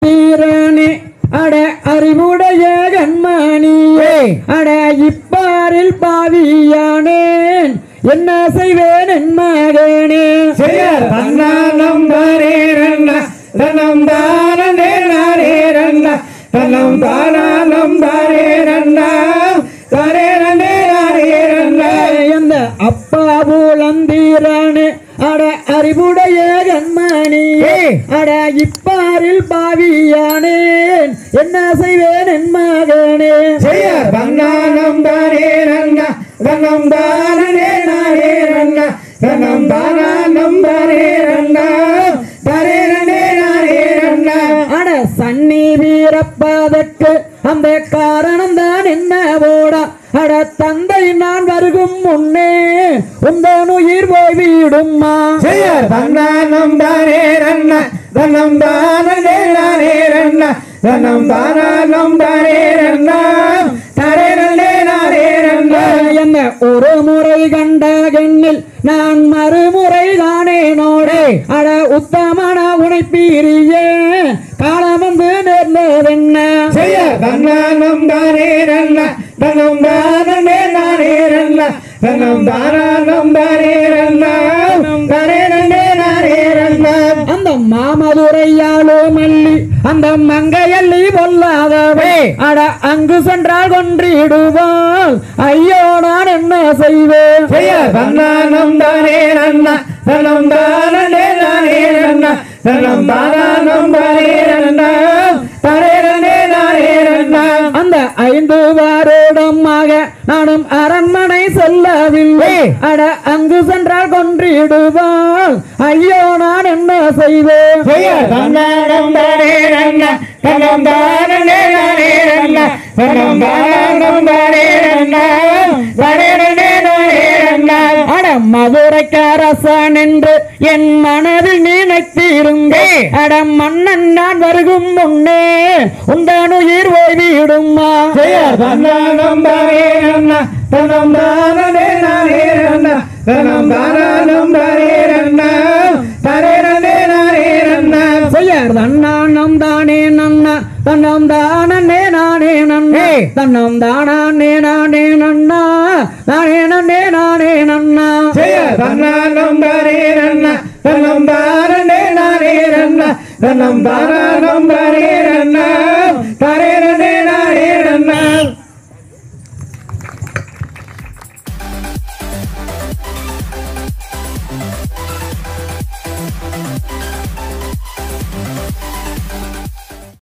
உளந்தீரனே அட அறிவுடைய கண்மணியே அட இப்பாரில் பாவியானேன் என்ன செய்வேன் என் மகனே தன்னானம் தானேரண்ண தன்னம் தானே நாரேரண்ண தன்னம் தானம் தானேரண்ண தானே நாரேரண்ண அந்த அப்பா உளந்தீரனே அட அறிவுடைய கண்மணியே அட இப்பாரில் பாவியானேன் என்ன செய்வேன் என் மகனே தன்னானம் தானேரண்ண தன்னம் தானே நாரேரண்ண தன்னம் தானம் தானேரண்ண தானே நாரேரண்ண அட சன்னி வீரப்பதற்கு அந்த காரணம் தான் என்ன போடா அட தந்தை நான் வருகும் முன்னே உந்தன் உயிர் போய் விடுமா தன்னானம் தானேரண்ண தன்னம் தானே நாரேரண்ண தன்னம் தானம் தானேரண்ண தானே நாரேரண்ண என்ன ஒரு முறை கண்ட கண்ணில் நான் மறுமுறை தானே நோடே அட உத்தமன உனைப்பீரியே காலம் வந்து நேர்ந்ததென்ன தன்னானம் தானேரண்ண தன்னம் தானே நாரேரண்ண தன்னம் தானம் தானேரண்ண தானே நாரேரண்ண அந்த மாமதுரையாளோ மல்லி அந்த மங்கையல்லி பொல்லாதவே அட அங்கு சென்றால் கொன்றிடுவாள் ஐயோ நான் என்ன செய்வேன் தன்னானம் தானேரண்ண தன்னம் தானே நாரேரண்ண தன்னம் தானம் தானேரண்ண தானே நாரேரண்ண அந்த 5 வருடமாக நானும் அரண்மனை செல்லவில்லை அட அங்கு சென்றால் கொன்றிடுவாள் ஐயோ நான் என்ன செய்வேன் தன்னானம் தானேரண்ண தன்னம் தானே நாரேரண்ண தன்னம் தானம் தானேரண்ண தானே நாரேரண்ண அட மதுரைக்கரசன் என்று என் மனதில் நினைத்திருந்தே அட மன்னன் நான் வருகும் முன்னே உந்தன் உயிர் ஓய்விடுமா தன்னானம் தானேரண்ண தன்னம் தானே நாரேரண்ண தன்னம் தானம் தானேரண்ண தானே நாரேரண்ண தன்னானம் தானே நன்னா தன்னம் தானே நானே நன்னே தன்னம் தானே நானே நன்னா நானே நன்னே நானே நன்னா தன்னானம் தானேரண்ண தன்னம் தானே நாரேரண்ண தன்னம் தானம் தானே